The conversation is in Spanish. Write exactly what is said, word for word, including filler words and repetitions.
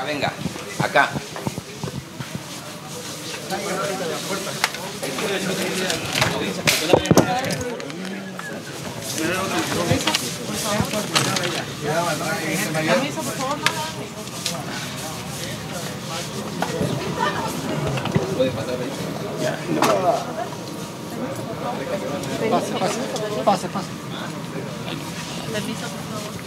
Venga, venga. Acá. Permiso, por favor. Puede pasar ahí. Pase, pase, pase, pase. Permiso, por favor.